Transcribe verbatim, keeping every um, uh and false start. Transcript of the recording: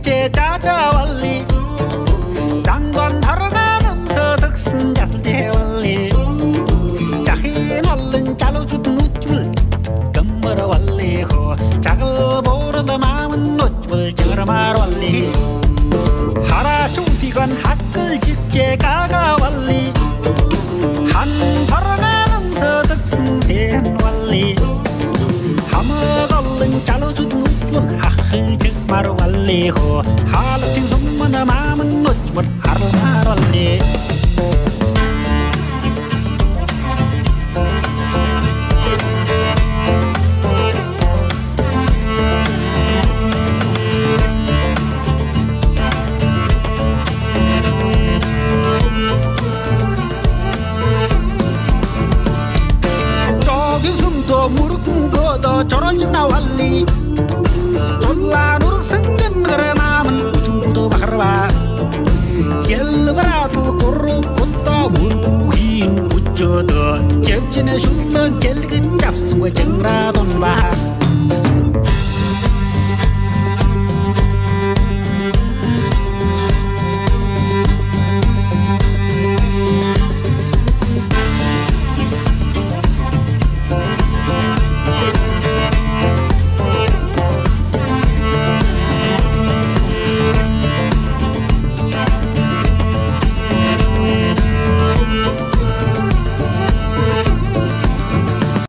직제 자자월리 장관 달아가면서 덕슨 잤을 때 월리 자힌 얼른 잘라주던 우쭐 금머러 월리고 작을 보르다 마음은 우쭐 저러말 월리 하라 중시관 학글 직제 가가 월리 한 달아가면서 덕슨 샘 월리 하머 얼른 잘라주던 우쭐 하흐 정말 월리고 하루팅 숨은 마음은 우쭐 하루날 월리 무릎 꿇고도 저런 집 나왔니 졸라 누룩 생긴 그래 마음은 우중부도 바라봐 젤르바라도 고루 붙다 무르구인 우쩌도 접진의 슈선 젤그 잡수고 정라돈 봐